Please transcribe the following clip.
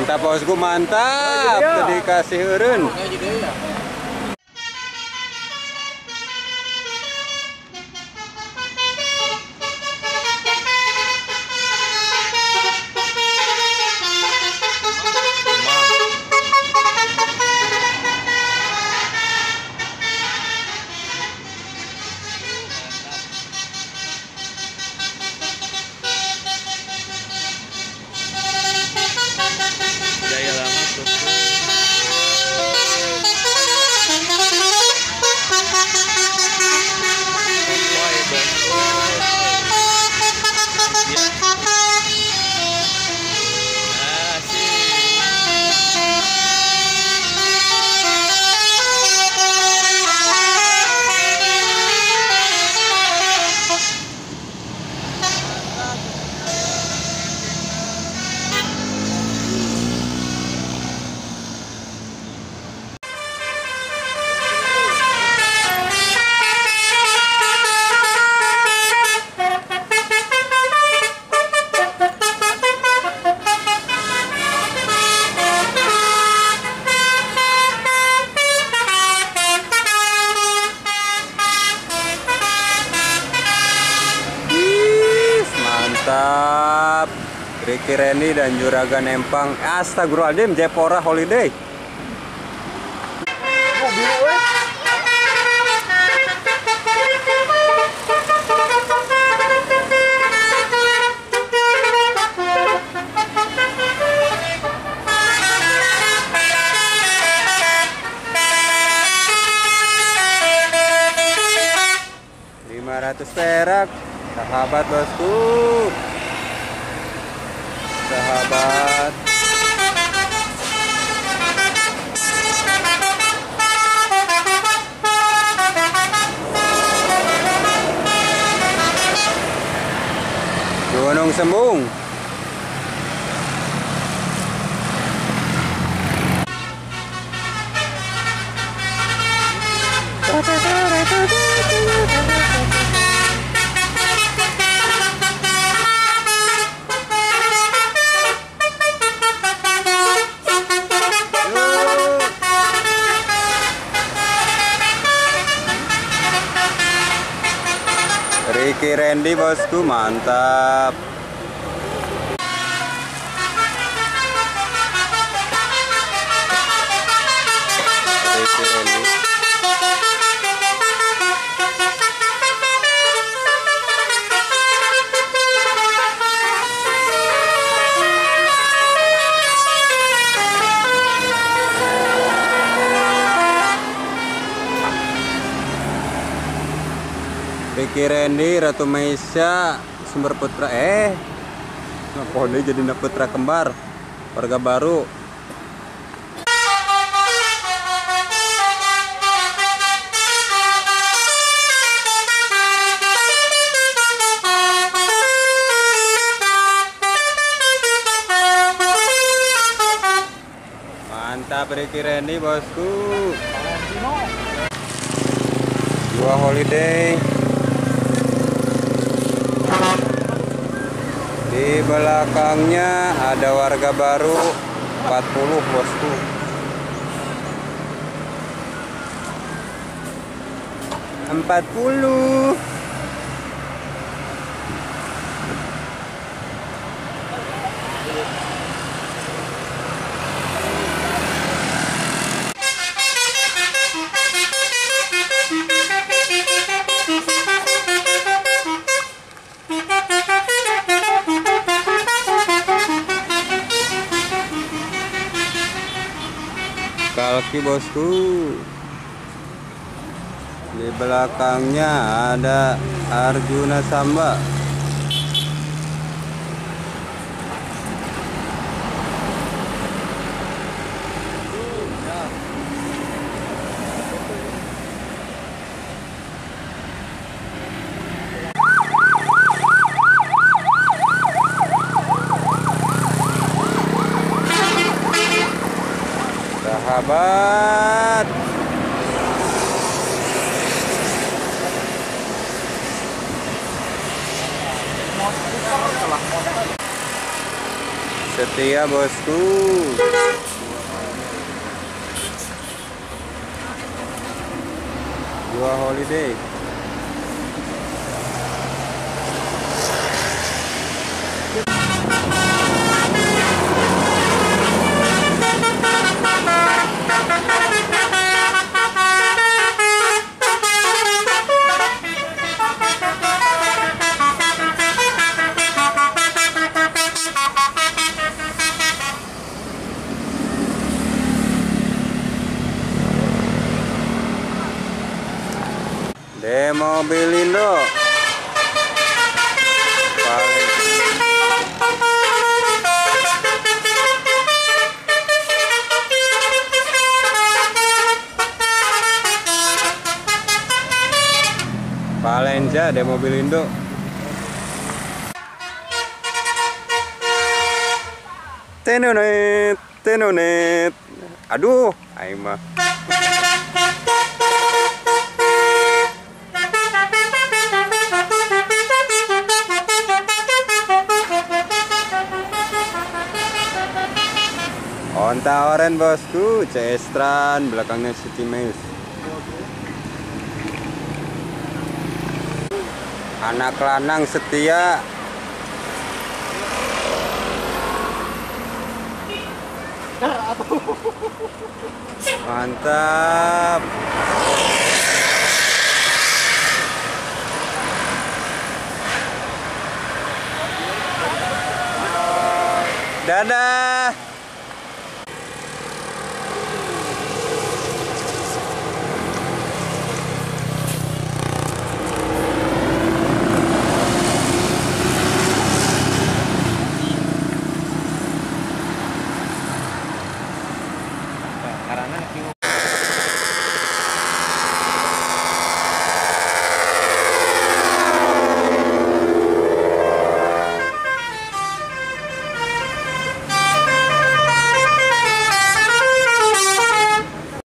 Mantap bosku, mantap. Tadi kasih eureun. Mantap. Ricky Randy dan Juragan Empang. Astagfirullahaladzim, Jepora Holiday. Oh, biru eh. Perak, sahabat bosku, sahabat. Gunung Sembung. Ricky Randy bosku, mantap. Ricky Randy. Ricky Randy, Ratu Maisha, Sumber Putra. Ngapone jadi putra kembar, warga baru. Mantap Ricky Randy bosku. Dua Holiday. Di belakangnya ada warga baru 40 bosku. Kalki bosku. Di belakangnya ada Arjuna Samba. Sahabat. setia bosku. Gua holiday. Demobilindo. Valencia Demobilindo. Tenonet, tenonet. Aduh, aing mah. Onta oren bosku, Cestran, belakangnya City Maze. Anak lanang setia. Mantap. Dadah.